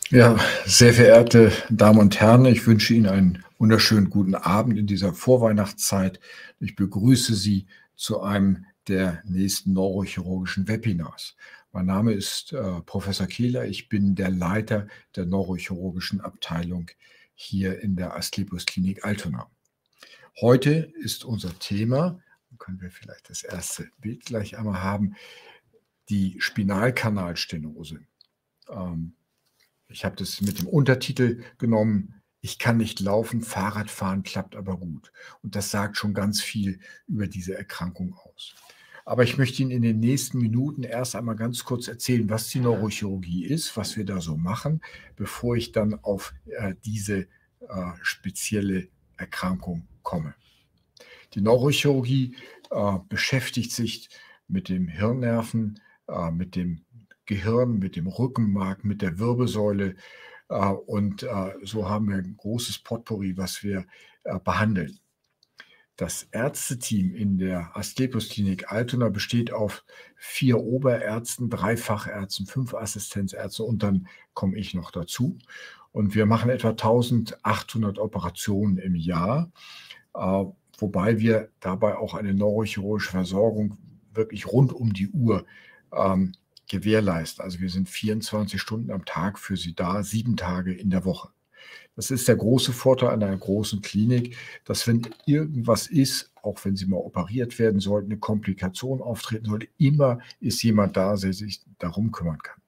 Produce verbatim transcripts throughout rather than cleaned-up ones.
Ja, sehr verehrte Damen und Herren, ich wünsche Ihnen einen wunderschönen guten Abend in dieser Vorweihnachtszeit. Ich begrüße Sie zu einem der nächsten neurochirurgischen Webinars. Mein Name ist äh, Professor Kehler. Ich bin der Leiter der neurochirurgischen Abteilung hier in der Asklepios Klinik Altona. Heute ist unser Thema, können wir vielleicht das erste Bild gleich einmal haben, die Spinalkanalstenose. Ähm, Ich habe das mit dem Untertitel genommen, ich kann nicht laufen, Fahrradfahren klappt aber gut. Und das sagt schon ganz viel über diese Erkrankung aus. Aber ich möchte Ihnen in den nächsten Minuten erst einmal ganz kurz erzählen, was die Neurochirurgie ist, was wir da so machen, bevor ich dann auf äh, diese äh, spezielle Erkrankung komme. Die Neurochirurgie äh, beschäftigt sich mit dem Hirnnerven, äh, mit dem Gehirn, mit dem Rückenmark, mit der Wirbelsäule. Äh, und äh, so haben wir ein großes Potpourri, was wir äh, behandeln. Das Ärzteteam in der Asklepios Klinik Altona besteht auf vier Oberärzten, drei Fachärzten, fünf Assistenzärzte und dann komme ich noch dazu. Und wir machen etwa eintausendachthundert Operationen im Jahr, äh, wobei wir dabei auch eine neurochirurgische Versorgung wirklich rund um die Uhr ähm, gewährleisten. Also wir sind vierundzwanzig Stunden am Tag für Sie da, sieben Tage in der Woche. Das ist der große Vorteil an einer großen Klinik, dass wenn irgendwas ist, auch wenn Sie mal operiert werden sollten, eine Komplikation auftreten sollte, immer ist jemand da, der sich darum kümmern kann.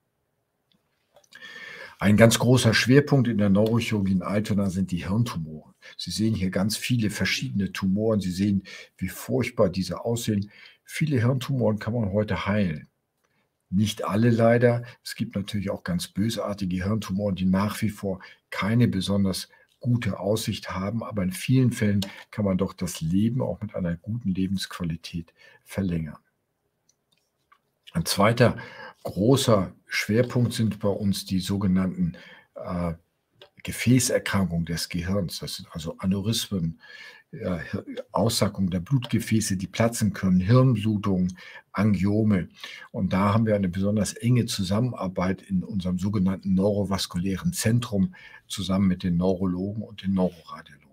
Ein ganz großer Schwerpunkt in der Neurochirurgie in Altona sind die Hirntumoren. Sie sehen hier ganz viele verschiedene Tumoren. Sie sehen, wie furchtbar diese aussehen. Viele Hirntumoren kann man heute heilen. Nicht alle leider. Es gibt natürlich auch ganz bösartige Hirntumoren, die nach wie vor keine besonders gute Aussicht haben. Aber in vielen Fällen kann man doch das Leben auch mit einer guten Lebensqualität verlängern. Ein zweiter großer Schwerpunkt sind bei uns die sogenannten äh, Gefäßerkrankungen des Gehirns. Das sind also Aneurysmen, äh, Aussackung der Blutgefäße, die platzen können, Hirnblutungen, Angiome. Und da haben wir eine besonders enge Zusammenarbeit in unserem sogenannten neurovaskulären Zentrum zusammen mit den Neurologen und den Neuroradiologen.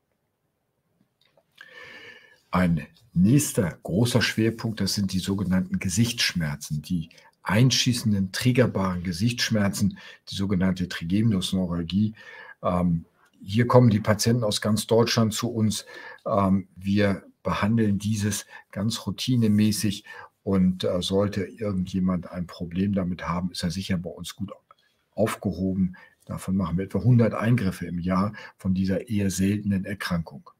Ein nächster großer Schwerpunkt, das sind die sogenannten Gesichtsschmerzen, die einschießenden, triggerbaren Gesichtsschmerzen, die sogenannte Trigeminusneuralgie. Ähm, hier kommen die Patienten aus ganz Deutschland zu uns. Ähm, wir behandeln dieses ganz routinemäßig und äh, sollte irgendjemand ein Problem damit haben, ist er sicher bei uns gut aufgehoben. Davon machen wir etwa hundert Eingriffe im Jahr von dieser eher seltenen Erkrankung.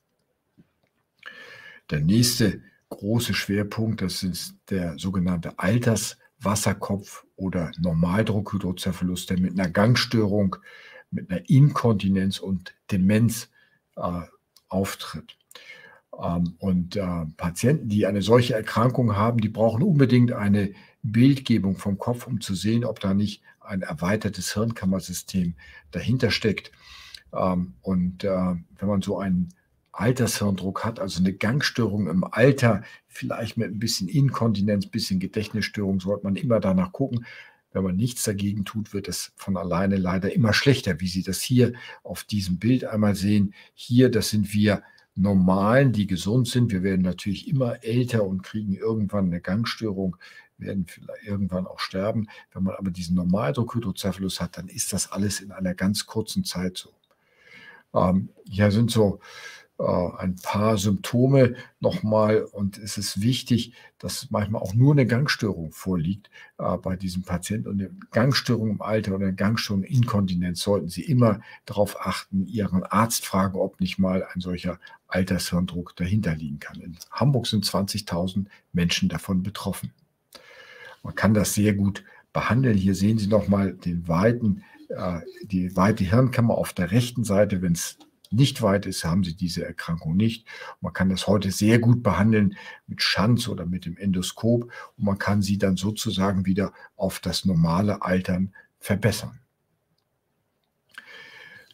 Der nächste große Schwerpunkt, das ist der sogenannte Alterswasserkopf oder Normaldruckhydrocephalus, der mit einer Gangstörung, mit einer Inkontinenz und Demenz äh, auftritt. Ähm, und äh, Patienten, die eine solche Erkrankung haben, die brauchen unbedingt eine Bildgebung vom Kopf, um zu sehen, ob da nicht ein erweitertes Hirnkammersystem dahinter steckt. Ähm, und äh, wenn man so einen Altershirndruck hat, also eine Gangstörung im Alter, vielleicht mit ein bisschen Inkontinenz, ein bisschen Gedächtnisstörung, sollte man immer danach gucken. Wenn man nichts dagegen tut, wird es von alleine leider immer schlechter, wie Sie das hier auf diesem Bild einmal sehen. Hier, das sind wir Normalen, die gesund sind. Wir werden natürlich immer älter und kriegen irgendwann eine Gangstörung, werden vielleicht irgendwann auch sterben. Wenn man aber diesen Normaldruckhydrocephalus hat, dann ist das alles in einer ganz kurzen Zeit so. Ähm, hier sind so ein paar Symptome nochmal und es ist wichtig, dass manchmal auch nur eine Gangstörung vorliegt äh, bei diesem Patienten und eine Gangstörung im Alter oder eine Gangstörung Inkontinenz sollten Sie immer darauf achten, Ihren Arzt fragen, ob nicht mal ein solcher Altershirndruck dahinter liegen kann. In Hamburg sind zwanzigtausend Menschen davon betroffen. Man kann das sehr gut behandeln. Hier sehen Sie nochmal den weiten, äh, die weite Hirnkammer auf der rechten Seite, wenn es nicht weit ist, haben Sie diese Erkrankung nicht. Man kann das heute sehr gut behandeln mit Schanz oder mit dem Endoskop und man kann sie dann sozusagen wieder auf das normale Altern verbessern.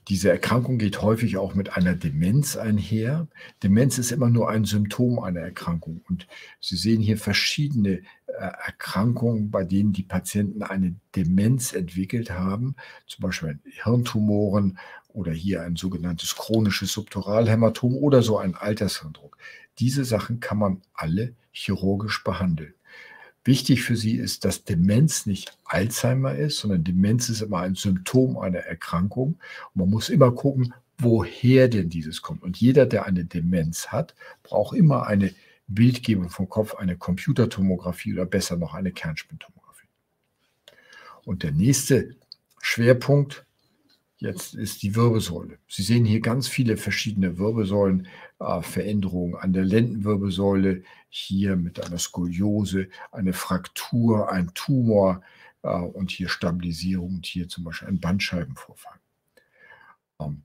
Diese Erkrankung geht häufig auch mit einer Demenz einher. Demenz ist immer nur ein Symptom einer Erkrankung. Und Sie sehen hier verschiedene äh, Erkrankungen, bei denen die Patienten eine Demenz entwickelt haben, zum Beispiel Hirntumoren oder hier ein sogenanntes chronisches Subduralhämatom oder so ein Altershirndruck. Diese Sachen kann man alle chirurgisch behandeln. Wichtig für Sie ist, dass Demenz nicht Alzheimer ist, sondern Demenz ist immer ein Symptom einer Erkrankung. Und man muss immer gucken, woher denn dieses kommt. Und jeder, der eine Demenz hat, braucht immer eine Bildgebung vom Kopf, eine Computertomographie oder besser noch eine Kernspintomographie. Und der nächste Schwerpunkt jetzt ist die Wirbelsäule. Sie sehen hier ganz viele verschiedene Wirbelsäulenveränderungen an der Lendenwirbelsäule, hier mit einer Skoliose, eine Fraktur, ein Tumor äh, und hier Stabilisierung und hier zum Beispiel ein Bandscheibenvorfall. Ähm,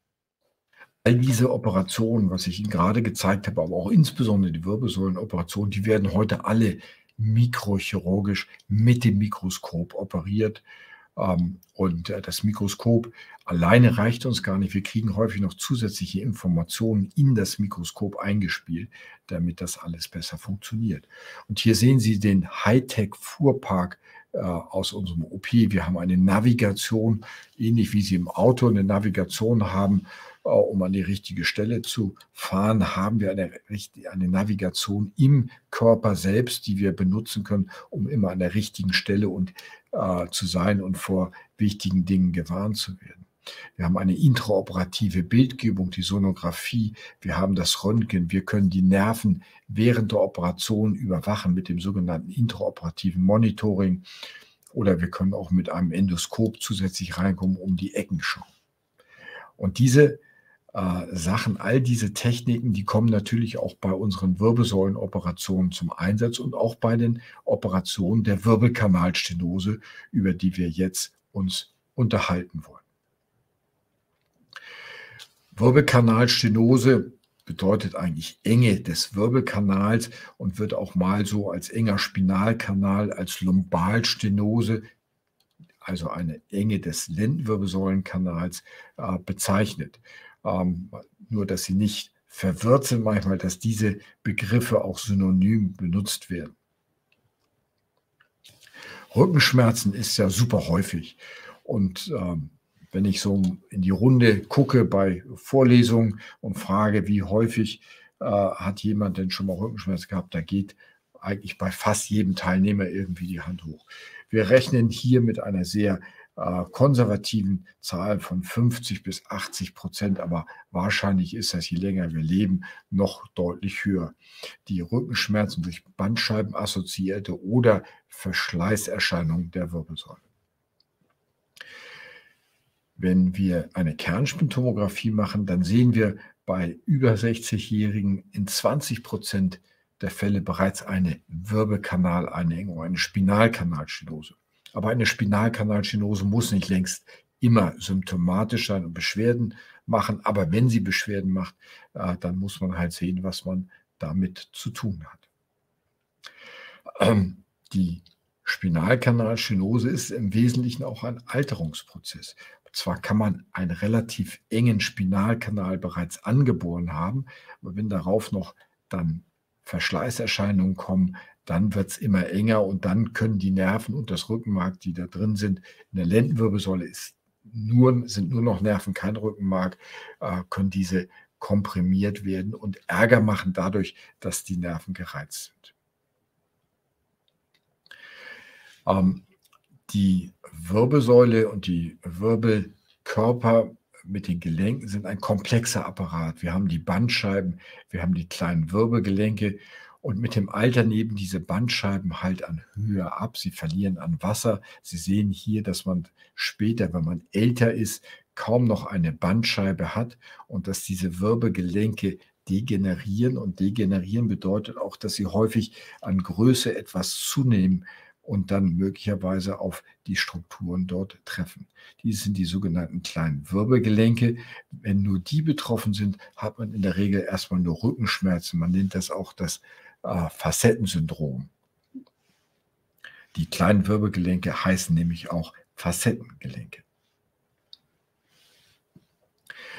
all diese Operationen, was ich Ihnen gerade gezeigt habe, aber auch insbesondere die Wirbelsäulenoperationen, die werden heute alle mikrochirurgisch mit dem Mikroskop operiert. Und das Mikroskop alleine reicht uns gar nicht. Wir kriegen häufig noch zusätzliche Informationen in das Mikroskop eingespielt, damit das alles besser funktioniert. Und hier sehen Sie den Hightech-Fuhrpark äh, aus unserem O P. Wir haben eine Navigation, ähnlich wie Sie im Auto eine Navigation haben, äh, um an die richtige Stelle zu fahren, haben wir eine, eine Navigation im Körper selbst, die wir benutzen können, um immer an der richtigen Stelle und äh, zu sein und vor wichtigen Dingen gewarnt zu werden. Wir haben eine intraoperative Bildgebung, die Sonographie, wir haben das Röntgen, wir können die Nerven während der Operation überwachen mit dem sogenannten intraoperativen Monitoring oder wir können auch mit einem Endoskop zusätzlich reinkommen, um die Ecken schauen. Und diese äh, Sachen, all diese Techniken, die kommen natürlich auch bei unseren Wirbelsäulenoperationen zum Einsatz und auch bei den Operationen der Wirbelkanalstenose, über die wir jetzt uns unterhalten wollen. Wirbelkanalstenose bedeutet eigentlich Enge des Wirbelkanals und wird auch mal so als enger Spinalkanal, als Lumbalstenose, also eine Enge des Lendenwirbelsäulenkanals, äh, bezeichnet. Ähm, nur, dass Sie nicht verwirrt sind manchmal, dass diese Begriffe auch synonym benutzt werden. Rückenschmerzen ist ja super häufig und ähm, wenn ich so in die Runde gucke bei Vorlesungen und frage, wie häufig äh, hat jemand denn schon mal Rückenschmerzen gehabt, da geht eigentlich bei fast jedem Teilnehmer irgendwie die Hand hoch. Wir rechnen hier mit einer sehr äh, konservativen Zahl von fünfzig bis achtzig Prozent, aber wahrscheinlich ist das, je länger wir leben, noch deutlich höher. Die Rückenschmerzen durch Bandscheiben assoziierte oder Verschleißerscheinungen der Wirbelsäule. Wenn wir eine Kernspintomographie machen, dann sehen wir bei über sechzig-Jährigen in zwanzig Prozent der Fälle bereits eine Wirbelkanaleinengung, eine Spinalkanalstenose. Aber eine Spinalkanalstenose muss nicht längst immer symptomatisch sein und Beschwerden machen. Aber wenn sie Beschwerden macht, dann muss man halt sehen, was man damit zu tun hat. Ähm, die Spinalkanalstenose ist im Wesentlichen auch ein Alterungsprozess. Zwar kann man einen relativ engen Spinalkanal bereits angeboren haben, aber wenn darauf noch dann Verschleißerscheinungen kommen, dann wird es immer enger und dann können die Nerven und das Rückenmark, die da drin sind, in der Lendenwirbelsäule ist nur, sind nur noch Nerven, kein Rückenmark, äh, können diese komprimiert werden und Ärger machen dadurch, dass die Nerven gereizt sind. Ähm, Die Wirbelsäule und die Wirbelkörper mit den Gelenken sind ein komplexer Apparat. Wir haben die Bandscheiben, wir haben die kleinen Wirbelgelenke und mit dem Alter nehmen diese Bandscheiben halt an Höhe ab. Sie verlieren an Wasser. Sie sehen hier, dass man später, wenn man älter ist, kaum noch eine Bandscheibe hat und dass diese Wirbelgelenke degenerieren. Und degenerieren bedeutet auch, dass sie häufig an Größe etwas zunehmen und dann möglicherweise auf die Strukturen dort treffen. Dies sind die sogenannten kleinen Wirbelgelenke. Wenn nur die betroffen sind, hat man in der Regel erstmal nur Rückenschmerzen. Man nennt das auch das äh, Facettensyndrom. Die kleinen Wirbelgelenke heißen nämlich auch Facettengelenke.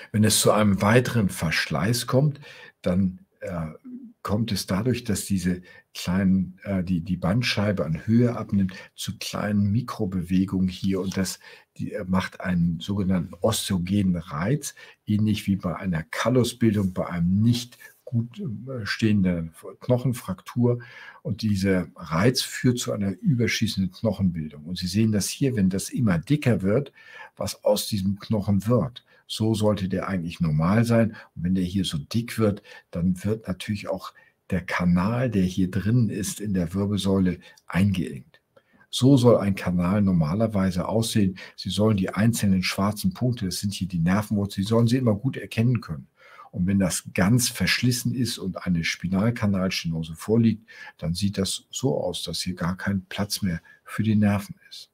Wenn es zu einem weiteren Verschleiß kommt, dann äh, kommt es dadurch, dass diese kleinen, äh, die, die Bandscheibe an Höhe abnimmt, zu kleinen Mikrobewegungen hier und das die, äh, macht einen sogenannten osteogenen Reiz, ähnlich wie bei einer Kallusbildung, bei einem nicht gut äh, stehenden Knochenfraktur und dieser Reiz führt zu einer überschießenden Knochenbildung. Und Sie sehen das hier, wenn das immer dicker wird, was aus diesem Knochen wird. So sollte der eigentlich normal sein. Und wenn der hier so dick wird, dann wird natürlich auch der Kanal, der hier drin ist in der Wirbelsäule, eingeengt. So soll ein Kanal normalerweise aussehen. Sie sollen die einzelnen schwarzen Punkte, das sind hier die Nervenwurzeln, Sie sollen sie immer gut erkennen können. Und wenn das ganz verschlissen ist und eine Spinalkanalstenose vorliegt, dann sieht das so aus, dass hier gar kein Platz mehr für die Nerven ist.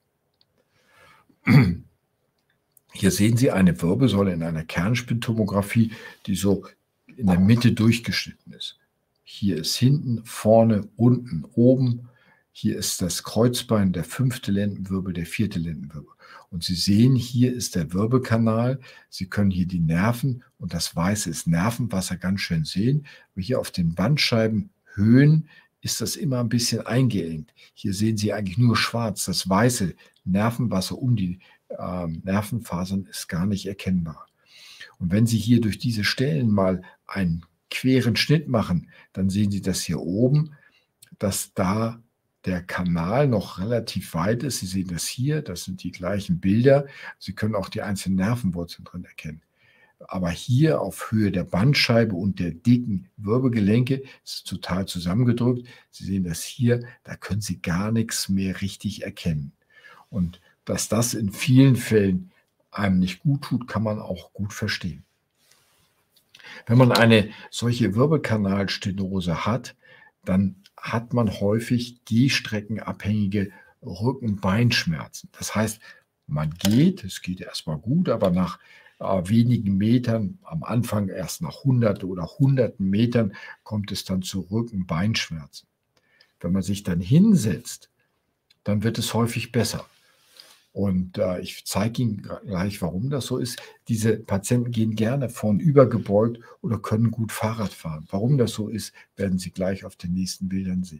Hier sehen Sie eine Wirbelsäule in einer Kernspintomographie, die so in der Mitte durchgeschnitten ist. Hier ist hinten, vorne, unten, oben. Hier ist das Kreuzbein, der fünfte Lendenwirbel, der vierte Lendenwirbel. Und Sie sehen, hier ist der Wirbelkanal. Sie können hier die Nerven und das Weiße ist Nervenwasser ganz schön sehen. Aber hier auf den Bandscheibenhöhen ist das immer ein bisschen eingeengt. Hier sehen Sie eigentlich nur schwarz. Das weiße Nervenwasser um die äh, Nervenfasern ist gar nicht erkennbar. Und wenn Sie hier durch diese Stellen mal einen queren Schnitt machen, dann sehen Sie das hier oben, dass da der Kanal noch relativ weit ist. Sie sehen das hier, das sind die gleichen Bilder. Sie können auch die einzelnen Nervenwurzeln drin erkennen. Aber hier auf Höhe der Bandscheibe und der dicken Wirbelgelenke ist es total zusammengedrückt. Sie sehen das hier, da können Sie gar nichts mehr richtig erkennen. Und dass das in vielen Fällen einem nicht gut tut, kann man auch gut verstehen. Wenn man eine solche Wirbelkanalstenose hat, dann hat man häufig gehstreckenabhängige Rücken-Beinschmerzen. Das heißt, man geht, es geht erstmal gut, aber nach äh, wenigen Metern, am Anfang erst nach hunderte oder hunderten Metern, kommt es dann zu Rücken-Beinschmerzen. Wenn man sich dann hinsetzt, dann wird es häufig besser. Und äh, ich zeige Ihnen gleich, warum das so ist. Diese Patienten gehen gerne vornüber gebeugt oder können gut Fahrrad fahren. Warum das so ist, werden Sie gleich auf den nächsten Bildern sehen.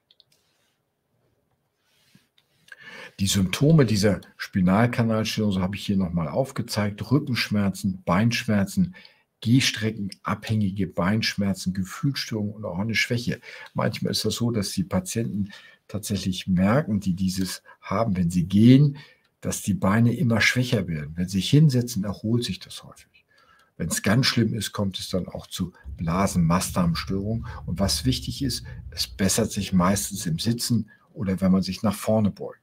Die Symptome dieser Spinalkanalstenose habe ich hier nochmal aufgezeigt. Rückenschmerzen, Beinschmerzen, gehstreckenabhängige Beinschmerzen, Gefühlsstörungen und auch eine Schwäche. Manchmal ist das so, dass die Patienten tatsächlich merken, die dieses haben, wenn sie gehen, dass die Beine immer schwächer werden. Wenn sie sich hinsetzen, erholt sich das häufig. Wenn es ganz schlimm ist, kommt es dann auch zu Blasen-Mastdarmstörungen. Und was wichtig ist, es bessert sich meistens im Sitzen oder wenn man sich nach vorne beugt.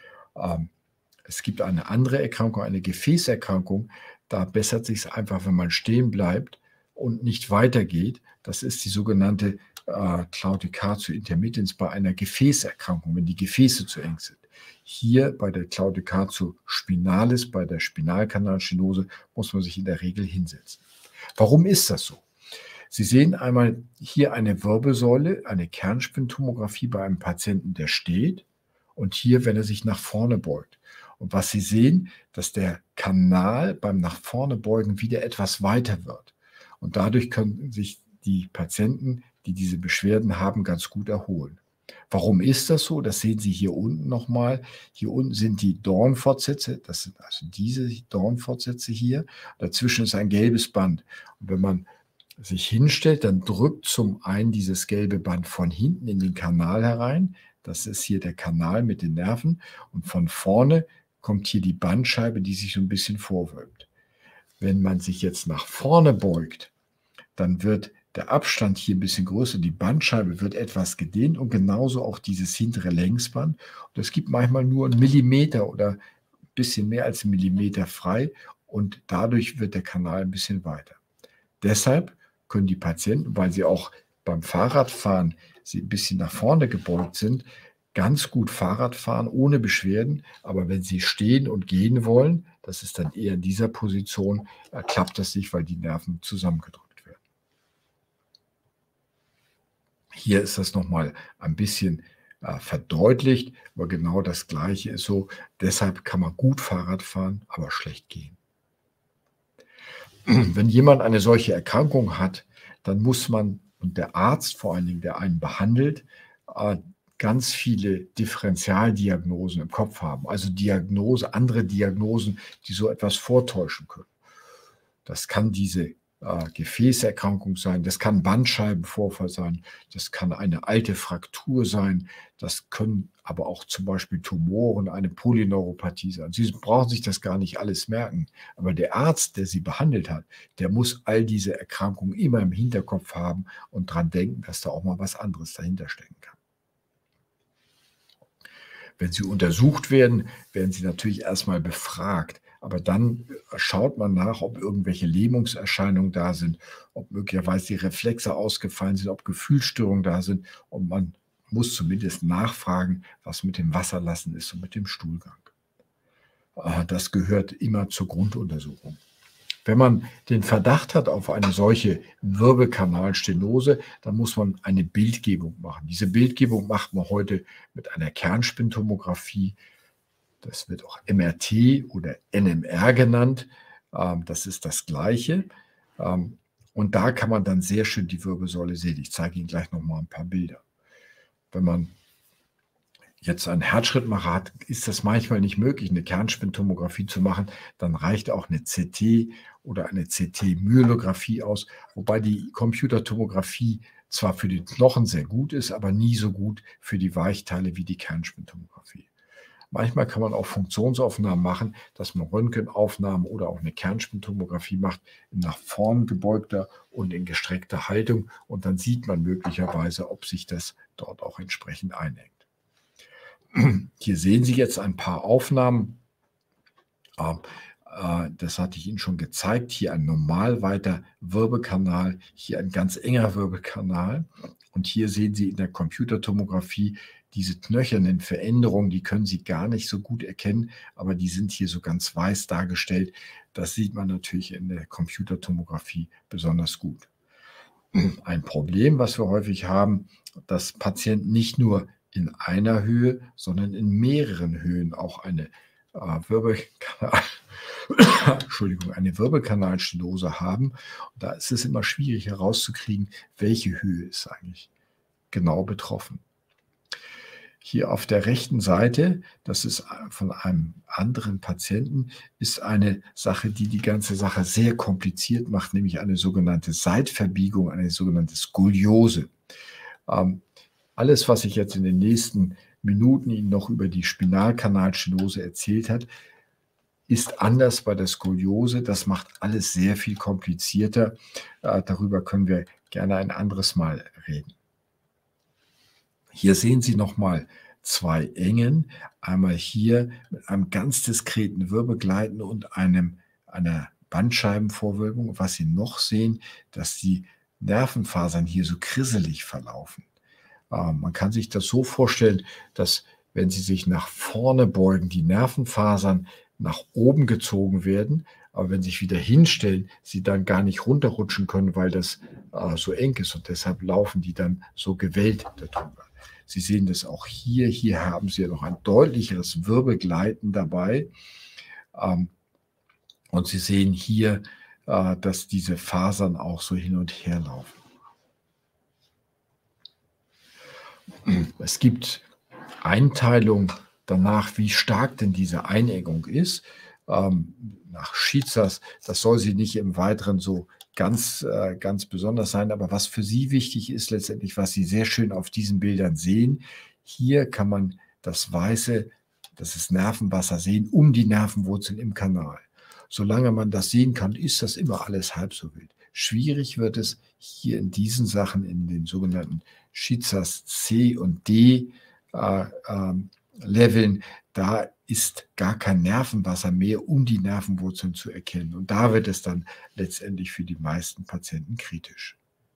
Ähm, es gibt eine andere Erkrankung, eine Gefäßerkrankung. Da bessert sich es einfach, wenn man stehen bleibt und nicht weitergeht. Das ist die sogenannte äh, Claudicatio intermittens bei einer Gefäßerkrankung, wenn die Gefäße zu eng sind. Hier bei der Claudicatio spinalis, bei der Spinalkanalstenose, muss man sich in der Regel hinsetzen. Warum ist das so? Sie sehen einmal hier eine Wirbelsäule, eine Kernspintomographie bei einem Patienten, der steht, und hier, wenn er sich nach vorne beugt. Und was Sie sehen, dass der Kanal beim nach vorne beugen wieder etwas weiter wird. Und dadurch können sich die Patienten, die diese Beschwerden haben, ganz gut erholen. Warum ist das so? Das sehen Sie hier unten nochmal. Hier unten sind die Dornfortsätze. Das sind also diese Dornfortsätze hier. Dazwischen ist ein gelbes Band. Und wenn man sich hinstellt, dann drückt zum einen dieses gelbe Band von hinten in den Kanal herein. Das ist hier der Kanal mit den Nerven. Und von vorne kommt hier die Bandscheibe, die sich so ein bisschen vorwölbt. Wenn man sich jetzt nach vorne beugt, dann wird der Abstand hier ein bisschen größer, die Bandscheibe wird etwas gedehnt und genauso auch dieses hintere Längsband. Und es gibt manchmal nur einen Millimeter oder ein bisschen mehr als einen Millimeter frei und dadurch wird der Kanal ein bisschen weiter. Deshalb können die Patienten, weil sie auch beim Fahrradfahren sie ein bisschen nach vorne gebeugt sind, ganz gut Fahrrad fahren ohne Beschwerden. Aber wenn sie stehen und gehen wollen, das ist dann eher in dieser Position, äh, klappt das nicht, weil die Nerven zusammengedrückt werden. Hier ist das nochmal ein bisschen äh, verdeutlicht, aber genau das Gleiche ist so. Deshalb kann man gut Fahrrad fahren, aber schlecht gehen. Wenn jemand eine solche Erkrankung hat, dann muss man, und der Arzt vor allen Dingen, der einen behandelt, äh, ganz viele Differentialdiagnosen im Kopf haben, also Diagnose, andere Diagnosen, die so etwas vortäuschen können. Das kann diese äh, Gefäßerkrankung sein, das kann Bandscheibenvorfall sein, das kann eine alte Fraktur sein, das können aber auch zum Beispiel Tumoren, eine Polyneuropathie sein. Sie brauchen sich das gar nicht alles merken, aber der Arzt, der Sie behandelt hat, der muss all diese Erkrankungen immer im Hinterkopf haben und dran denken, dass da auch mal was anderes dahinter stecken kann. Wenn Sie untersucht werden, werden Sie natürlich erstmal befragt. Aber dann schaut man nach, ob irgendwelche Lähmungserscheinungen da sind, ob möglicherweise die Reflexe ausgefallen sind, ob Gefühlsstörungen da sind. Und man muss zumindest nachfragen, was mit dem Wasserlassen ist und mit dem Stuhlgang. Das gehört immer zur Grunduntersuchung. Wenn man den Verdacht hat auf eine solche Wirbelkanalstenose, dann muss man eine Bildgebung machen. Diese Bildgebung macht man heute mit einer Kernspintomographie. Das wird auch M R T oder N M R genannt. Das ist das Gleiche. Und da kann man dann sehr schön die Wirbelsäule sehen. Ich zeige Ihnen gleich noch mal ein paar Bilder. Wenn man jetzt einen Herzschrittmacher hat, ist das manchmal nicht möglich, eine Kernspintomographie zu machen. Dann reicht auch eine C T oder eine C T-Myelographie aus, wobei die Computertomographie zwar für den Knochen sehr gut ist, aber nie so gut für die Weichteile wie die Kernspintomographie. Manchmal kann man auch Funktionsaufnahmen machen, dass man Röntgenaufnahmen oder auch eine Kernspintomographie macht, in nach vorn gebeugter und in gestreckter Haltung. Und dann sieht man möglicherweise, ob sich das dort auch entsprechend einhängt. Hier sehen Sie jetzt ein paar Aufnahmen. Das hatte ich Ihnen schon gezeigt. Hier ein normalweiter Wirbelkanal, hier ein ganz enger Wirbelkanal. Und hier sehen Sie in der Computertomographie diese knöchernen Veränderungen, die können Sie gar nicht so gut erkennen, aber die sind hier so ganz weiß dargestellt. Das sieht man natürlich in der Computertomographie besonders gut. Ein Problem, was wir häufig haben, dass Patienten nicht nur in einer Höhe, sondern in mehreren Höhen auch eine äh, Wirbelkanal, Entschuldigung, eine Wirbelkanalstenose haben. Und da ist es immer schwierig herauszukriegen, welche Höhe ist eigentlich genau betroffen. Hier auf der rechten Seite, das ist von einem anderen Patienten, ist eine Sache, die die ganze Sache sehr kompliziert macht, nämlich eine sogenannte Seitverbiegung, eine sogenannte Skoliose. Ähm, alles, was ich jetzt in den nächsten Minuten Ihnen noch über die Spinalkanalstenose erzählt habe, ist anders bei der Skoliose. Das macht alles sehr viel komplizierter. Äh, darüber können wir gerne ein anderes Mal reden. Hier sehen Sie nochmal zwei Engen. Einmal hier mit einem ganz diskreten Wirbelgleiten und einem, einer Bandscheibenvorwölbung. Was Sie noch sehen, dass die Nervenfasern hier so krisselig verlaufen. Man kann sich das so vorstellen, dass wenn Sie sich nach vorne beugen, die Nervenfasern nach oben gezogen werden, aber wenn Sie sich wieder hinstellen, Sie dann gar nicht runterrutschen können, weil das äh, so eng ist und deshalb laufen die dann so gewellt darüber. Sie sehen das auch hier. Hier haben Sie ja noch ein deutlicheres Wirbelgleiten dabei. Ähm, und Sie sehen hier, äh, dass diese Fasern auch so hin und her laufen. Es gibt Einteilung danach, wie stark denn diese Einengung ist. Ähm, nach Schizas, das soll sie nicht im Weiteren so ganz, äh, ganz besonders sein. Aber was für Sie wichtig ist letztendlich, was Sie sehr schön auf diesen Bildern sehen, hier kann man das weiße, das ist Nervenwasser sehen, um die Nervenwurzeln im Kanal. Solange man das sehen kann, ist das immer alles halb so wild. Schwierig wird es hier in diesen Sachen, in den sogenannten Schizas C und D äh, äh, Leveln, da ist gar kein Nervenwasser mehr, um die Nervenwurzeln zu erkennen. Und da wird es dann letztendlich für die meisten Patienten kritisch.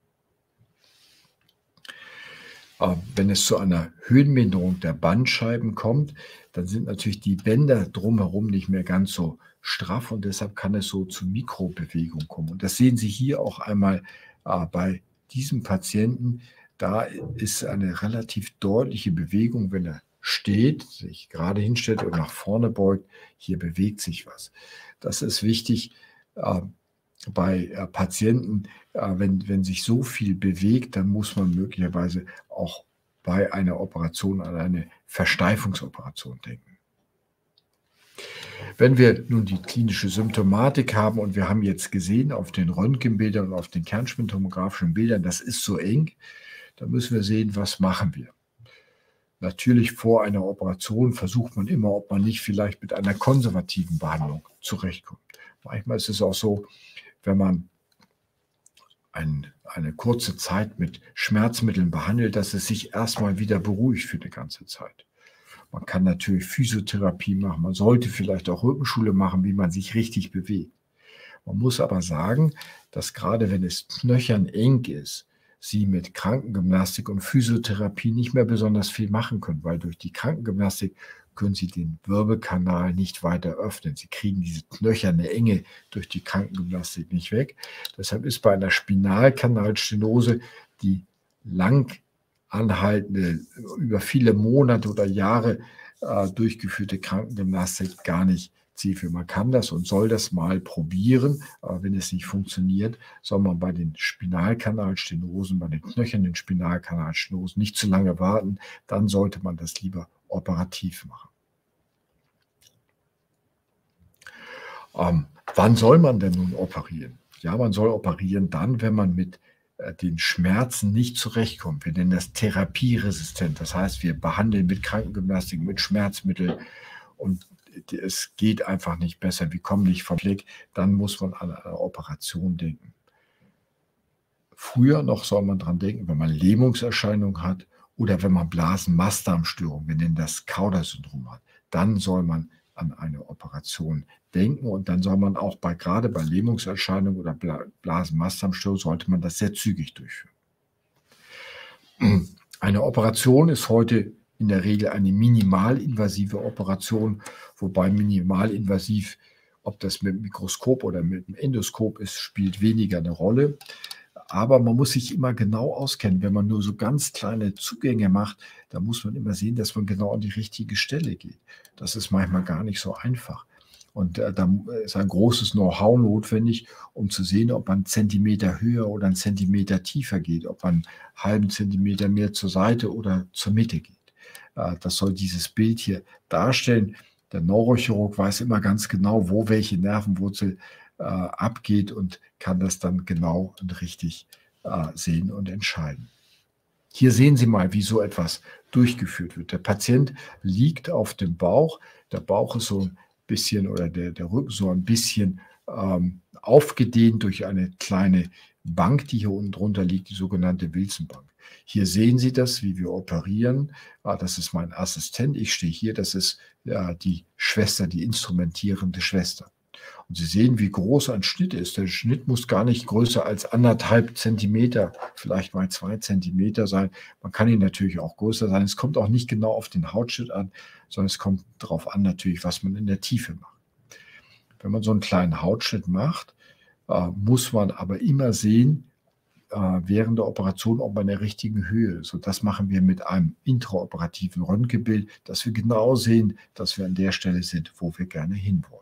Äh, wenn es zu einer Höhenminderung der Bandscheiben kommt, dann sind natürlich die Bänder drumherum nicht mehr ganz so straff und deshalb kann es so zu Mikrobewegungen kommen. Und das sehen Sie hier auch einmal äh, bei diesem Patienten. Da ist eine relativ deutliche Bewegung, wenn er steht, sich gerade hinstellt und nach vorne beugt. Hier bewegt sich was. Das ist wichtig. Äh, bei äh, Patienten, äh, wenn, wenn sich so viel bewegt, dann muss man möglicherweise auch bei einer Operation an eine Versteifungsoperation denken. Wenn wir nun die klinische Symptomatik haben und wir haben jetzt gesehen auf den Röntgenbildern und auf den kernspintomographischen Bildern, das ist so eng, dann müssen wir sehen, was machen wir. Natürlich vor einer Operation versucht man immer, ob man nicht vielleicht mit einer konservativen Behandlung zurechtkommt. Manchmal ist es auch so, wenn man ein, eine kurze Zeit mit Schmerzmitteln behandelt, dass es sich erstmal wieder beruhigt für eine ganze Zeit. Man kann natürlich Physiotherapie machen, man sollte vielleicht auch Rückenschule machen, wie man sich richtig bewegt. Man muss aber sagen, dass gerade wenn es knöchern eng ist, Sie mit Krankengymnastik und Physiotherapie nicht mehr besonders viel machen können, weil durch die Krankengymnastik können Sie den Wirbelkanal nicht weiter öffnen. Sie kriegen diese knöcherne Enge durch die Krankengymnastik nicht weg. Deshalb ist bei einer Spinalkanalstenose die lang anhaltende, über viele Monate oder Jahre äh, durchgeführte Krankengymnastik gar nicht zielführend. Man kann das und soll das mal probieren, aber wenn es nicht funktioniert, soll man bei den Spinalkanalstenosen, bei den knöchernen Spinalkanalstenosen nicht zu lange warten, dann sollte man das lieber operativ machen. Ähm, wann soll man denn nun operieren? Ja, man soll operieren dann, wenn man mit äh, den Schmerzen nicht zurechtkommt. Wir nennen das therapieresistent. Das heißt, wir behandeln mit Krankengymnastik, mit Schmerzmitteln und es geht einfach nicht besser. Wir kommen nicht vom Fleck. Dann muss man an eine Operation denken. Früher noch soll man dran denken, wenn man Lähmungserscheinungen hat oder wenn man Blasenmastdarmstörungen, wir nennen das Cauda-Syndrom hat, dann soll man an eine Operation denken und dann soll man auch bei, gerade bei Lähmungserscheinungen oder Blasenmastdarmstörungen sollte man das sehr zügig durchführen. Eine Operation ist heute in der Regel eine minimalinvasive Operation, wobei minimalinvasiv, ob das mit dem Mikroskop oder mit dem Endoskop ist, spielt weniger eine Rolle. Aber man muss sich immer genau auskennen. Wenn man nur so ganz kleine Zugänge macht, dann muss man immer sehen, dass man genau an die richtige Stelle geht. Das ist manchmal gar nicht so einfach. Und äh, da ist ein großes Know-how notwendig, um zu sehen, ob man einen Zentimeter höher oder einen Zentimeter tiefer geht, ob man einen halben Zentimeter mehr zur Seite oder zur Mitte geht. Äh, das soll dieses Bild hier darstellen. Der Neurochirurg weiß immer ganz genau, wo welche Nervenwurzel äh, abgeht und kann das dann genau und richtig äh, sehen und entscheiden. Hier sehen Sie mal, wie so etwas durchgeführt wird. Der Patient liegt auf dem Bauch. Der Bauch ist so ein bisschen oder der, der Rücken so ein bisschen ähm, aufgedehnt durch eine kleine Bank, die hier unten drunter liegt, die sogenannte Wilson-Bank. Hier sehen Sie das, wie wir operieren. Ah, das ist mein Assistent. Ich stehe hier. Das ist ja, die Schwester, die instrumentierende Schwester. Und Sie sehen, wie groß ein Schnitt ist. Der Schnitt muss gar nicht größer als anderthalb Zentimeter, vielleicht mal zwei Zentimeter sein. Man kann ihn natürlich auch größer sein. Es kommt auch nicht genau auf den Hautschnitt an, sondern es kommt darauf an natürlich, was man in der Tiefe macht. Wenn man so einen kleinen Hautschnitt macht, äh, muss man aber immer sehen, äh, während der Operation, ob man in der richtigen Höhe ist. Und das machen wir mit einem intraoperativen Röntgenbild, dass wir genau sehen, dass wir an der Stelle sind, wo wir gerne hinwollen.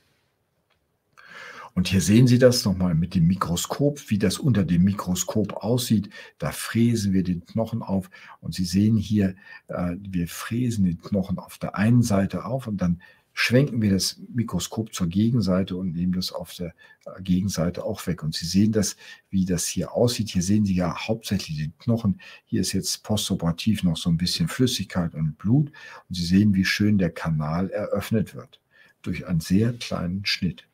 Und hier sehen Sie das nochmal mit dem Mikroskop, wie das unter dem Mikroskop aussieht. Da fräsen wir den Knochen auf und Sie sehen hier, äh, wir fräsen den Knochen auf der einen Seite auf und dann schwenken wir das Mikroskop zur Gegenseite und nehmen das auf der äh, Gegenseite auch weg. Und Sie sehen das, wie das hier aussieht. Hier sehen Sie ja hauptsächlich den Knochen. Hier ist jetzt postoperativ noch so ein bisschen Flüssigkeit und Blut. Und Sie sehen, wie schön der Kanal eröffnet wird durch einen sehr kleinen Schnitt.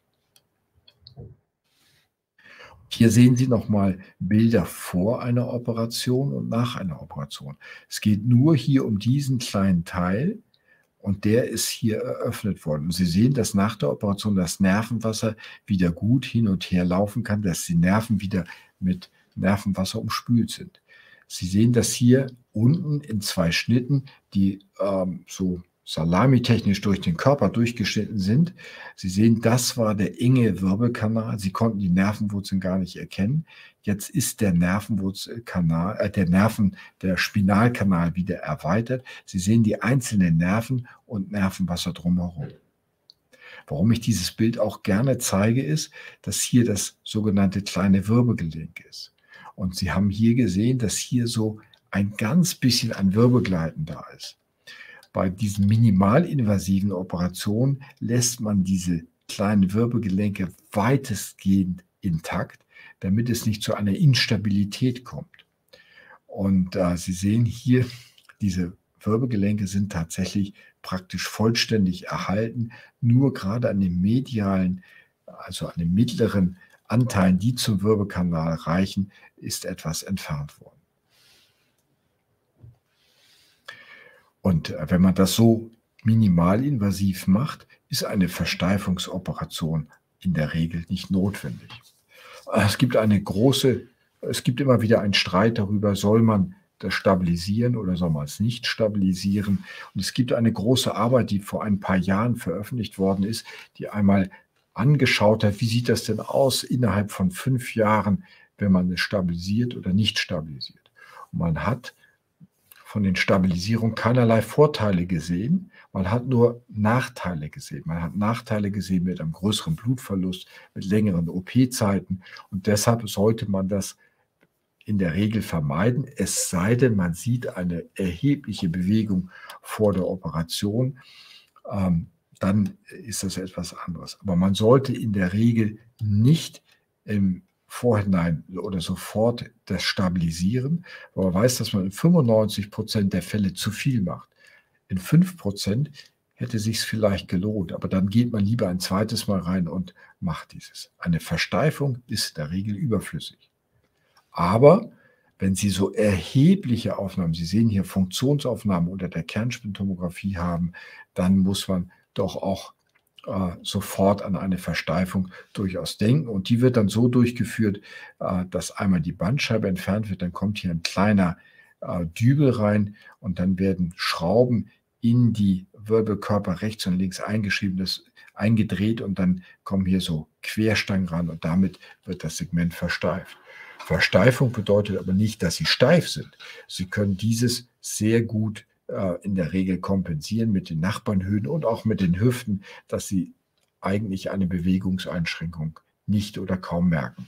Hier sehen Sie nochmal Bilder vor einer Operation und nach einer Operation. Es geht nur hier um diesen kleinen Teil und der ist hier eröffnet worden. Und Sie sehen, dass nach der Operation das Nervenwasser wieder gut hin und her laufen kann, dass die Nerven wieder mit Nervenwasser umspült sind. Sie sehen das hier unten in zwei Schnitten, die ähm, so salamitechnisch durch den Körper durchgeschnitten sind. Sie sehen, das war der enge Wirbelkanal. Sie konnten die Nervenwurzeln gar nicht erkennen. Jetzt ist der Nervenwurzelkanal, äh, der Nerven, der Spinalkanal wieder erweitert. Sie sehen die einzelnen Nerven und Nervenwasser drumherum. Warum ich dieses Bild auch gerne zeige, ist, dass hier das sogenannte kleine Wirbelgelenk ist. Und Sie haben hier gesehen, dass hier so ein ganz bisschen an Wirbelgleiten da ist. Bei diesen minimalinvasiven Operationen lässt man diese kleinen Wirbelgelenke weitestgehend intakt, damit es nicht zu einer Instabilität kommt. Und äh, Sie sehen hier, diese Wirbelgelenke sind tatsächlich praktisch vollständig erhalten. Nur gerade an den medialen, also an den mittleren Anteilen, die zum Wirbelkanal reichen, ist etwas entfernt worden. Und äh, wenn man das so minimalinvasiv macht, ist eine Versteifungsoperation in der Regel nicht notwendig. Es gibt eine große, es gibt immer wieder einen Streit darüber, soll man das stabilisieren oder soll man es nicht stabilisieren? Und es gibt eine große Arbeit, die vor ein paar Jahren veröffentlicht worden ist, die einmal angeschaut hat, wie sieht das denn aus innerhalb von fünf Jahren, wenn man es stabilisiert oder nicht stabilisiert. Und man hat von den Stabilisierungen keinerlei Vorteile gesehen, man hat nur Nachteile gesehen. Man hat Nachteile gesehen mit einem größeren Blutverlust, mit längeren O P-Zeiten und deshalb sollte man das in der Regel vermeiden, es sei denn, man sieht eine erhebliche Bewegung vor der Operation, ähm, dann ist das etwas anderes. Aber man sollte in der Regel nicht im Vorhinein oder sofort das stabilisieren, weil man weiß, dass man in fünfundneunzig Prozent der Fälle zu viel macht. In fünf Prozent hätte es sich vielleicht gelohnt, aber dann geht man lieber ein zweites Mal rein und macht dieses. Eine Versteifung ist in der Regel überflüssig. Aber wenn Sie so erhebliche Aufnahmen, Sie sehen hier Funktionsaufnahmen unter der Kernspintomographie haben, dann muss man doch auch äh, sofort an eine Versteifung durchaus denken. Und die wird dann so durchgeführt, äh, dass einmal die Bandscheibe entfernt wird, dann kommt hier ein kleiner äh, Dübel rein und dann werden Schrauben in die Wirbelkörper rechts und links eingeschrieben, das eingedreht und dann kommen hier so Querstangen ran und damit wird das Segment versteift. Versteifung bedeutet aber nicht, dass Sie steif sind. Sie können dieses sehr gut äh, in der Regel kompensieren mit den Nachbarnhöhen und auch mit den Hüften, dass Sie eigentlich eine Bewegungseinschränkung nicht oder kaum merken.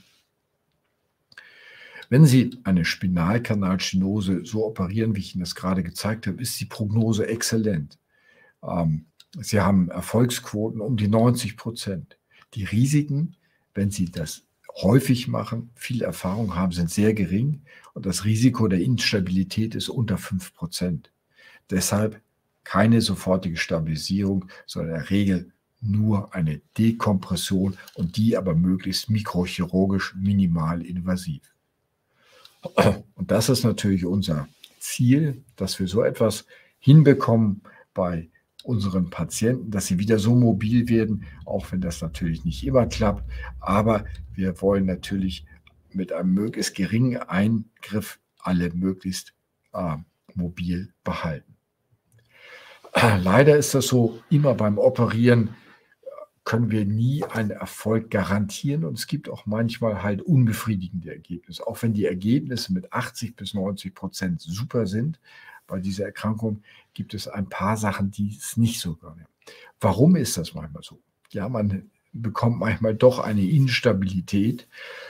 Wenn Sie eine Spinalkanalstenose so operieren, wie ich Ihnen das gerade gezeigt habe, ist die Prognose exzellent. Ähm, Sie haben Erfolgsquoten um die neunzig Prozent. Die Risiken, wenn Sie das häufig machen, viel Erfahrung haben, sind sehr gering und das Risiko der Instabilität ist unter fünf Prozent. Deshalb keine sofortige Stabilisierung, sondern in der Regel nur eine Dekompression und die aber möglichst mikrochirurgisch minimal invasiv. Und das ist natürlich unser Ziel, dass wir so etwas hinbekommen bei unseren Patienten, dass sie wieder so mobil werden, auch wenn das natürlich nicht immer klappt. Aber wir wollen natürlich mit einem möglichst geringen Eingriff alle möglichst äh, mobil behalten. Leider ist das so, immer beim Operieren können wir nie einen Erfolg garantieren und es gibt auch manchmal halt unbefriedigende Ergebnisse. Auch wenn die Ergebnisse mit achtzig bis neunzig Prozent super sind, bei dieser Erkrankung gibt es ein paar Sachen, die es nicht so können. Warum ist das manchmal so? Ja, man bekommt manchmal doch eine Instabilität,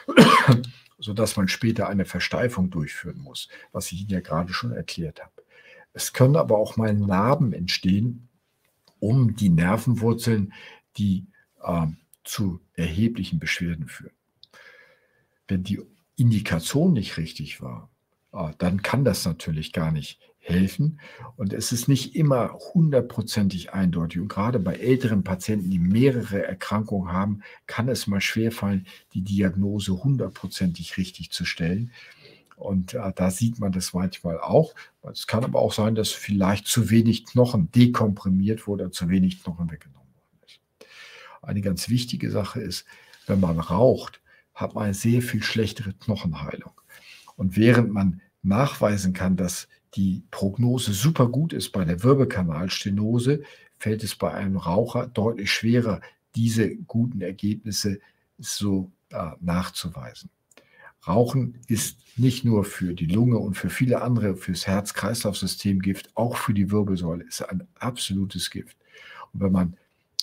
sodass man später eine Versteifung durchführen muss, was ich Ihnen ja gerade schon erklärt habe. Es können aber auch mal Narben entstehen, um die Nervenwurzeln, die äh, zu erheblichen Beschwerden führen. Wenn die Indikation nicht richtig war, äh, dann kann das natürlich gar nicht helfen. Und es ist nicht immer hundertprozentig eindeutig. Und gerade bei älteren Patienten, die mehrere Erkrankungen haben, kann es mal schwerfallen, die Diagnose hundertprozentig richtig zu stellen. Und äh, da sieht man das manchmal auch. Es kann aber auch sein, dass vielleicht zu wenig Knochen dekomprimiert wurde, zu wenig Knochen weggenommen worden ist. Eine ganz wichtige Sache ist, wenn man raucht, hat man eine sehr viel schlechtere Knochenheilung. Und während man nachweisen kann, dass die Prognose super gut ist bei der Wirbelkanalstenose, fällt es bei einem Raucher deutlich schwerer, diese guten Ergebnisse so äh, nachzuweisen. Rauchen ist nicht nur für die Lunge und für viele andere, fürs Herz-Kreislauf-System Gift, auch für die Wirbelsäule ist ein absolutes Gift. Und wenn man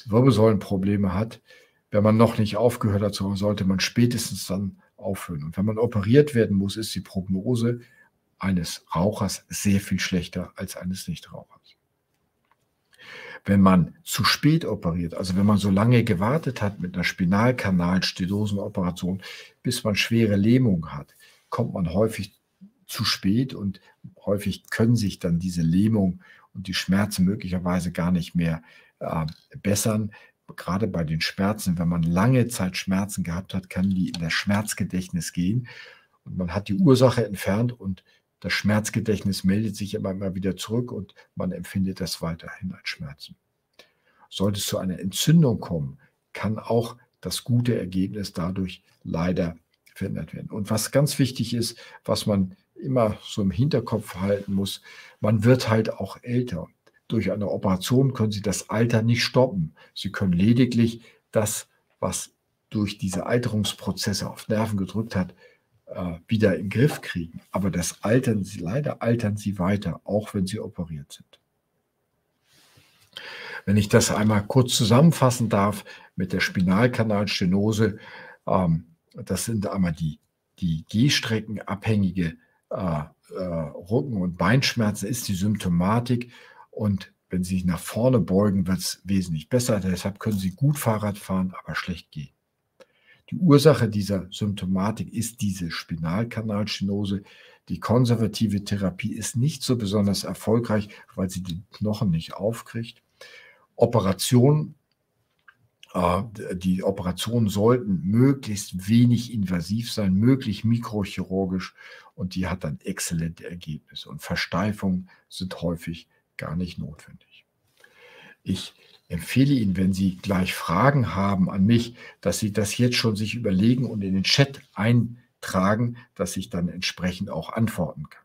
Wirbelsäulenprobleme hat, wenn man noch nicht aufgehört hat, so sollte man spätestens dann aufhören. Und wenn man operiert werden muss, ist die Prognose eines Rauchers sehr viel schlechter als eines Nichtrauchers. Wenn man zu spät operiert, also wenn man so lange gewartet hat mit einer Spinalkanalstenosenoperation, bis man schwere Lähmung hat, kommt man häufig zu spät und häufig können sich dann diese Lähmung und die Schmerzen möglicherweise gar nicht mehr äh, bessern. Gerade bei den Schmerzen, wenn man lange Zeit Schmerzen gehabt hat, kann die in das Schmerzgedächtnis gehen und man hat die Ursache entfernt und das Schmerzgedächtnis meldet sich immer, immer wieder zurück und man empfindet das weiterhin als Schmerzen. Sollte es zu einer Entzündung kommen, kann auch das gute Ergebnis dadurch leider verändert werden. Und was ganz wichtig ist, was man immer so im Hinterkopf halten muss, man wird halt auch älter. Durch eine Operation können Sie das Alter nicht stoppen. Sie können lediglich das, was durch diese Alterungsprozesse auf Nerven gedrückt hat, wieder in den Griff kriegen. Aber das altern Sie, leider altern Sie weiter, auch wenn Sie operiert sind. Wenn ich das einmal kurz zusammenfassen darf mit der Spinalkanalstenose, ähm, das sind einmal die, die Gehstreckenabhängige äh, äh, Rücken- und Beinschmerzen, ist die Symptomatik. Und wenn Sie sich nach vorne beugen, wird es wesentlich besser. Deshalb können Sie gut Fahrrad fahren, aber schlecht gehen. Die Ursache dieser Symptomatik ist diese Spinalkanalstenose. Die konservative Therapie ist nicht so besonders erfolgreich, weil sie den Knochen nicht aufkriegt. Operation, äh, die Operationen sollten möglichst wenig invasiv sein, möglichst mikrochirurgisch und die hat dann exzellente Ergebnisse. Und Versteifungen sind häufig gar nicht notwendig. Ich empfehle Ihnen, wenn Sie gleich Fragen haben an mich, dass Sie das jetzt schon sich überlegen und in den Chat eintragen, dass ich dann entsprechend auch antworten kann.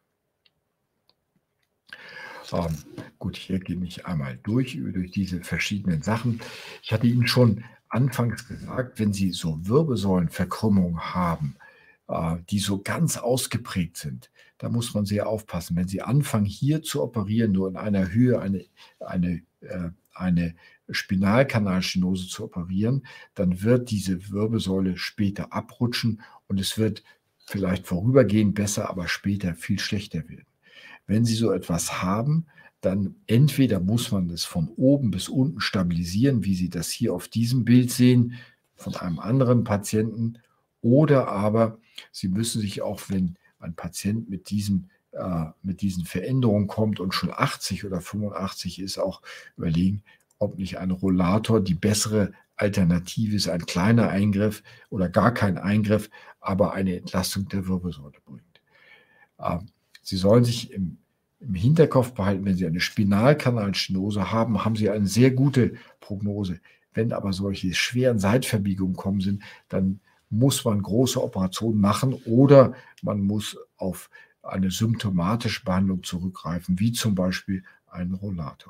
Ähm, gut, hier gehe ich einmal durch, durch diese verschiedenen Sachen. Ich hatte Ihnen schon anfangs gesagt, wenn Sie so Wirbelsäulenverkrümmungen haben, äh, die so ganz ausgeprägt sind, da muss man sehr aufpassen. Wenn Sie anfangen, hier zu operieren, nur in einer Höhe eine, eine, äh, eine Spinalkanalstenose zu operieren, dann wird diese Wirbelsäule später abrutschen und es wird vielleicht vorübergehend besser, aber später viel schlechter werden. Wenn Sie so etwas haben, dann entweder muss man das von oben bis unten stabilisieren, wie Sie das hier auf diesem Bild sehen, von einem anderen Patienten, oder aber Sie müssen sich auch, wenn ein Patient mit diesen, äh, mit diesen Veränderungen kommt und schon achtzig oder fünfundachtzig ist, auch überlegen, ob nicht ein Rollator die bessere Alternative ist, ein kleiner Eingriff oder gar kein Eingriff, aber eine Entlastung der Wirbelsäule bringt. Ähm, Sie sollen sich im, im Hinterkopf behalten, wenn Sie eine Spinalkanalstenose haben, haben Sie eine sehr gute Prognose. Wenn aber solche schweren Seitverbiegungen kommen sind, dann muss man große Operationen machen oder man muss auf eine symptomatische Behandlung zurückgreifen, wie zum Beispiel einen Rollator.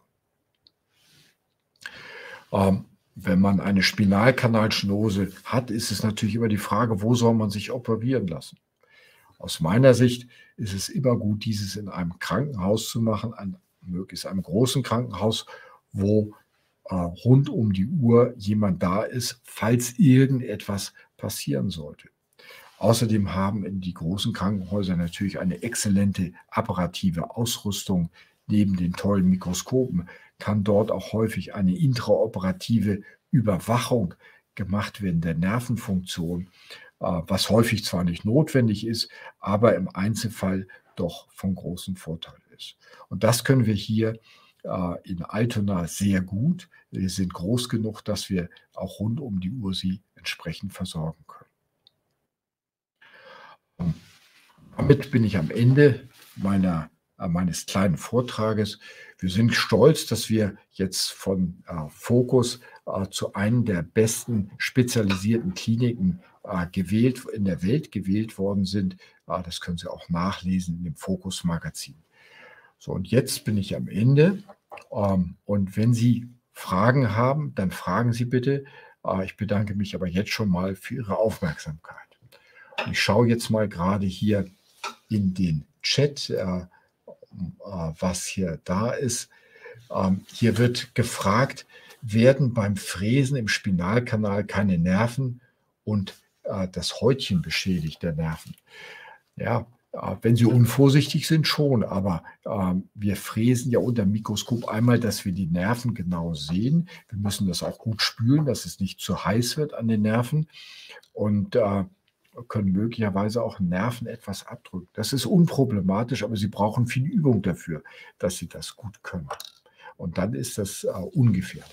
Ähm, wenn man eine Spinalkanalstenose hat, ist es natürlich immer die Frage, wo soll man sich operieren lassen? Aus meiner Sicht ist es immer gut, dieses in einem Krankenhaus zu machen, ein, möglichst einem großen Krankenhaus, wo äh, rund um die Uhr jemand da ist, falls irgendetwas passieren sollte. Außerdem haben die großen Krankenhäuser natürlich eine exzellente apparative Ausrüstung. Neben den tollen Mikroskopen kann dort auch häufig eine intraoperative Überwachung gemacht werden der Nervenfunktion, was häufig zwar nicht notwendig ist, aber im Einzelfall doch von großem Vorteil ist. Und das können wir hier in Altona sehr gut. Wir sind groß genug, dass wir auch rund um die Uhr sie entsprechend versorgen können. Damit bin ich am Ende meiner, äh, meines kleinen Vortrages. Wir sind stolz, dass wir jetzt von äh, Focus äh, zu einem der besten spezialisierten Kliniken äh, gewählt, in der Welt gewählt worden sind. Äh, das können Sie auch nachlesen in dem Focus-Magazin. So, und jetzt bin ich am Ende. Ähm, und wenn Sie Fragen haben, dann fragen Sie bitte. Äh, ich bedanke mich aber jetzt schon mal für Ihre Aufmerksamkeit. Und ich schaue jetzt mal gerade hier in den Chat, äh, äh, was hier da ist. Ähm, hier wird gefragt, werden beim Fräsen im Spinalkanal keine Nerven und äh, das Häutchen beschädigt der Nerven. Ja, äh, wenn Sie unvorsichtig sind, schon, aber äh, wir fräsen ja unter dem Mikroskop einmal, dass wir die Nerven genau sehen. Wir müssen das auch gut spülen, dass es nicht zu heiß wird an den Nerven und äh, können möglicherweise auch Nerven etwas abdrücken. Das ist unproblematisch, aber Sie brauchen viel Übung dafür, dass Sie das gut können. Und dann ist das äh, ungefährlich.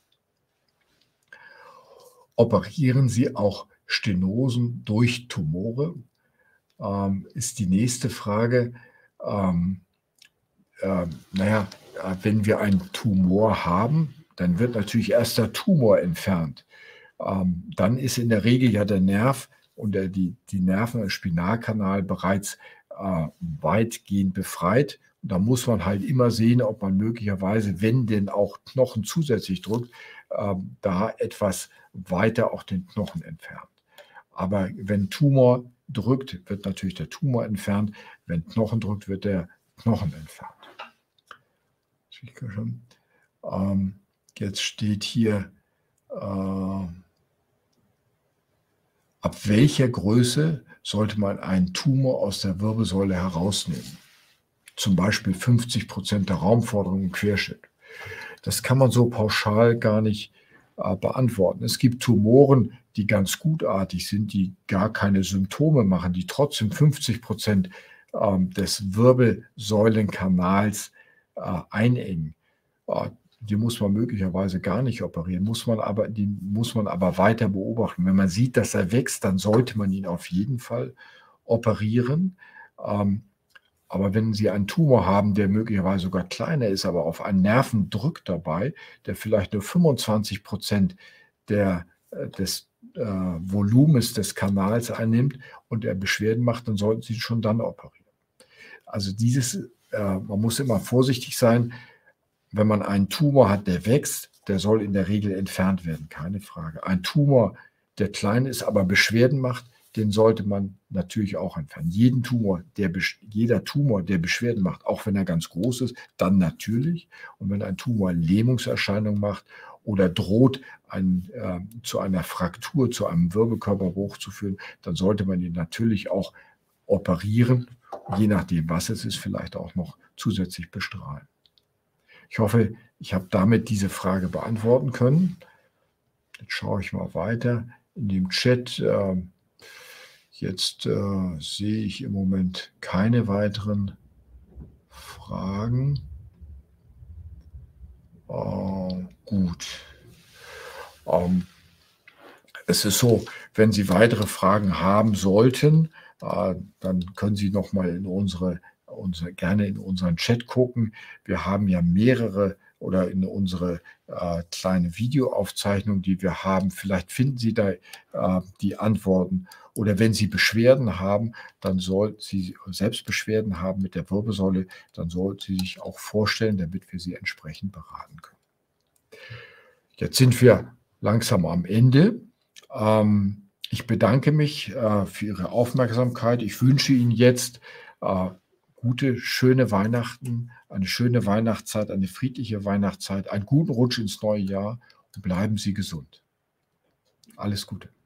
Operieren Sie auch Stenosen durch Tumore? Ähm, ist die nächste Frage. Ähm, äh, naja, äh, wenn wir einen Tumor haben, dann wird natürlich erst der Tumor entfernt. Ähm, dann ist in der Regel ja der Nerv und der, die, die Nerven im Spinalkanal bereits äh, weitgehend befreit. Und da muss man halt immer sehen, ob man möglicherweise, wenn denn auch Knochen zusätzlich drückt, äh, da etwas weiter auch den Knochen entfernt. Aber wenn Tumor drückt, wird natürlich der Tumor entfernt. Wenn Knochen drückt, wird der Knochen entfernt. Ähm, jetzt steht hier, äh, ab welcher Größe sollte man einen Tumor aus der Wirbelsäule herausnehmen? Zum Beispiel fünfzig Prozent der Raumforderung im Querschnitt. Das kann man so pauschal gar nicht äh, beantworten. Es gibt Tumoren, die ganz gutartig sind, die gar keine Symptome machen, die trotzdem fünfzig Prozent ähm, des Wirbelsäulenkanals äh, einengen. Äh, die muss man möglicherweise gar nicht operieren, muss man aber, die muss man aber weiter beobachten. Wenn man sieht, dass er wächst, dann sollte man ihn auf jeden Fall operieren. Ähm, aber wenn Sie einen Tumor haben, der möglicherweise sogar kleiner ist, aber auf einen Nerven drückt dabei, der vielleicht nur fünfundzwanzig Prozent der, äh, des äh, Volumens des Kanals einnimmt und er Beschwerden macht, dann sollten Sie schon dann operieren. Also dieses, äh, man muss immer vorsichtig sein, wenn man einen Tumor hat, der wächst, der soll in der Regel entfernt werden, keine Frage. Ein Tumor, der klein ist, aber Beschwerden macht, den sollte man natürlich auch entfernen. Jeden Tumor, der, jeder Tumor, der Beschwerden macht, auch wenn er ganz groß ist, dann natürlich. Und wenn ein Tumor Lähmungserscheinungen macht oder droht, ein, äh, zu einer Fraktur, zu einem Wirbelkörperbruch zu führen, dann sollte man ihn natürlich auch operieren, je nachdem, was es ist, vielleicht auch noch zusätzlich bestrahlen. Ich hoffe, ich habe damit diese Frage beantworten können. Jetzt schaue ich mal weiter in dem Chat. Äh, Jetzt äh, sehe ich im Moment keine weiteren Fragen. Äh, gut. Ähm, es ist so, wenn Sie weitere Fragen haben sollten, äh, dann können Sie noch mal in unsere, unsere, gerne in unseren Chat gucken. Wir haben ja mehrere oder in unsere äh, kleine Videoaufzeichnung, die wir haben. Vielleicht finden Sie da äh, die Antworten. Oder wenn Sie Beschwerden haben, dann sollten Sie selbst Beschwerden haben mit der Wirbelsäule, dann sollten Sie sich auch vorstellen, damit wir Sie entsprechend beraten können. Jetzt sind wir langsam am Ende. Ähm, ich bedanke mich äh, für Ihre Aufmerksamkeit. Ich wünsche Ihnen jetzt äh, gute, schöne Weihnachten, eine schöne Weihnachtszeit, eine friedliche Weihnachtszeit, einen guten Rutsch ins neue Jahr und bleiben Sie gesund. Alles Gute.